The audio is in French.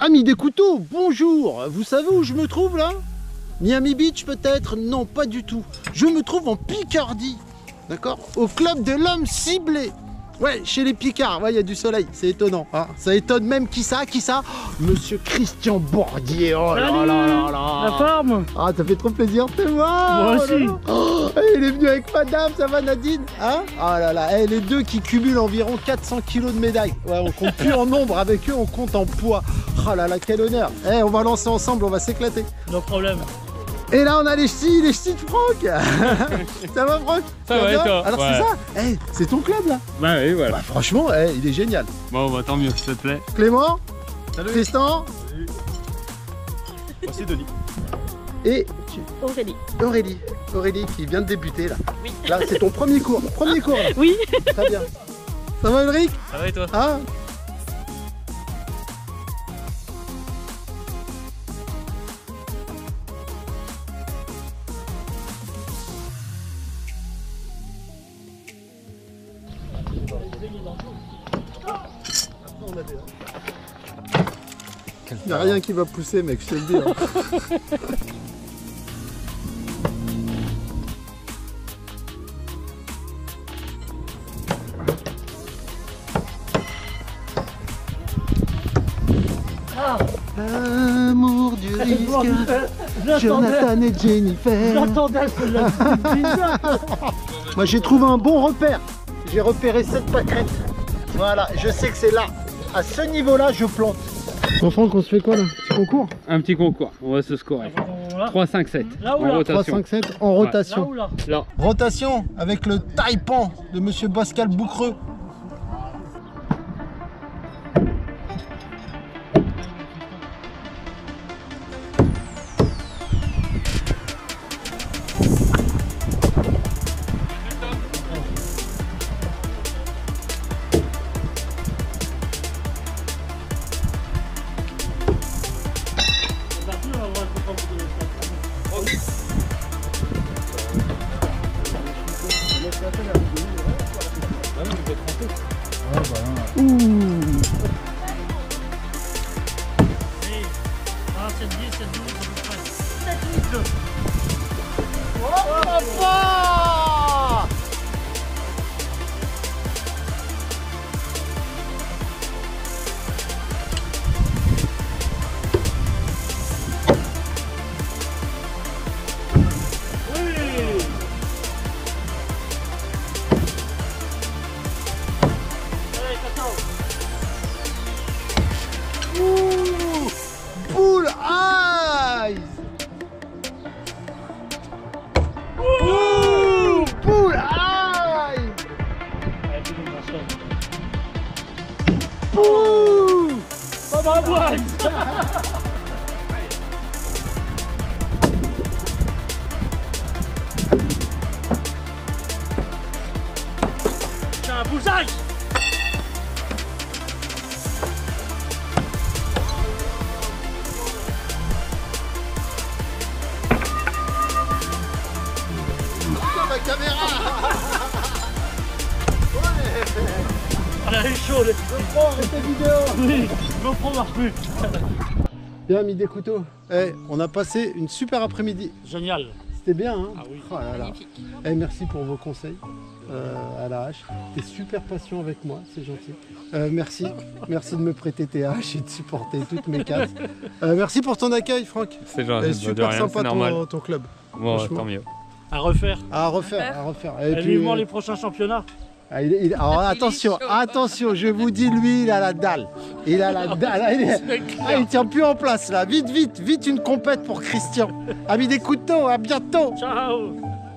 Amis des couteaux, bonjour. Vous savez où je me trouve là? Miami Beach peut-être? Non, pas du tout. Je me trouve en Picardie, d'accord? Au club de l'homme ciblé. Ouais, chez les Picards, ouais, il y a du soleil, c'est étonnant. Hein. Ça étonne même qui ça? Monsieur Christian Bordier, oh là là là là. La forme. Ah, ça fait trop plaisir, c'est moi. Moi aussi. Oh, il est venu avec madame, ça va Nadine? Hein? Ah là là, les deux qui cumulent environ 400 kilos de médailles. Ouais, on compte plus en nombre avec eux, on compte en poids. Oh là là, quel honneur. On va lancer ensemble, on va s'éclater. No problème. Et là on a les ch'tis de Franck. Ça va Franck? Ça va et toi? Alors ouais. C'est ça? C'est ton club là? Bah oui, voilà. Bah, franchement, il est génial. Bon, bah tant mieux, s'il te plaît. Clément? Salut. Tristan? Salut. Moi c'est Denis. Et Aurélie. Aurélie qui vient de débuter là. Oui. Là c'est ton premier cours. Premier cours là. Oui. Très bien. Ça va Ulrich? Ça va et toi? Hein? Il n'y a rien qui va pousser mec, je te le dis. Hein. Amour du risque, Jonathan et Jennifer. J'attendais celle-là. Moi j'ai trouvé un bon repère. J'ai repéré cette pâquerette. Voilà, je sais que c'est là. À ce niveau-là, je plante. Bon Franck, on se fait quoi là? Petit concours? Un petit concours, on va se scorer. 3, 5, 7. Là ou en là? rotation. 3, 5, 7 en rotation. Là ou là? Là. Rotation avec le taipan de Monsieur Pascal Boucreux. Bull eyes! Bull eyes! Pas ma boîte. J'ai un bullseye. Ma caméra! Elle est chaude. Je prends cette vidéo! Oui, je me prends marche plus. Bien mis des couteaux. On a passé une super après-midi. Génial. C'était bien, hein? Ah oui. Oh là là. Merci pour vos conseils à la hache. T'es super patient avec moi, c'est gentil. Merci de me prêter tes haches et de supporter toutes mes cases. Merci pour ton accueil, Franck. C'est gentil, Super rien, sympa c'est normal. ton club. Bon, franchement. tant mieux. À refaire. À refaire. Et vivement les prochains championnats. Alors attention, je vous dis, lui, il a la dalle. Il a la dalle. Il tient plus en place là. Vite une compète pour Christian. Amis des couteaux, à bientôt. Ciao.